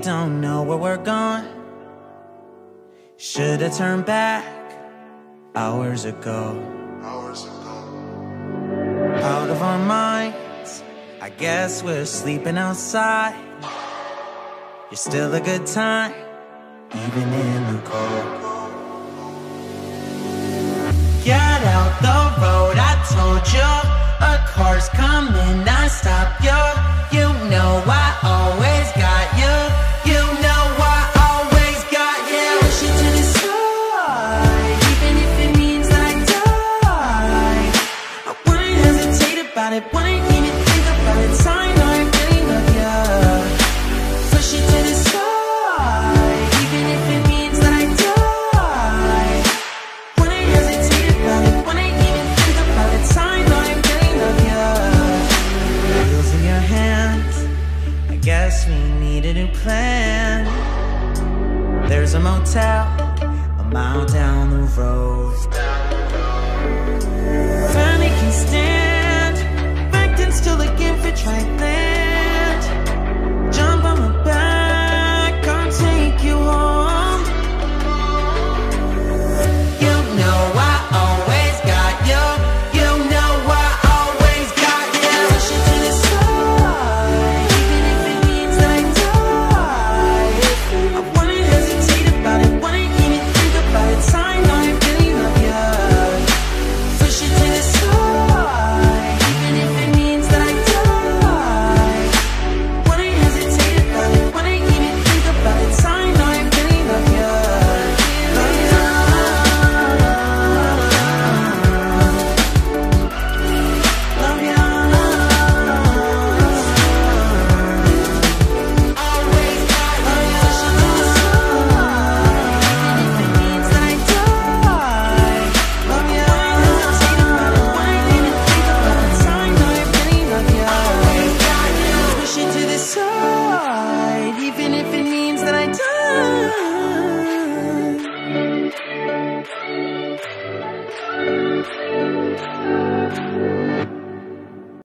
don't know where we're going. Should've turned back hours ago. Out of our minds, I guess we're sleeping outside. You're still a good time, even in the cold. Get out the road, I told you. A car's coming, I stop you. You know I always got you. You know I always got you. Push you to the side, even if it means I die. I wouldn't hesitate about it, wouldn't even think about it. Sign, I really love you. Push you to the side, even if it means that I die. Wouldn't hesitate about it, wouldn't even think about it. Sign, I really love you. Wheels in your hands, I guess we need a new plan. There's a motel a mile down the road. Finally can stand, acting still looking for trifling.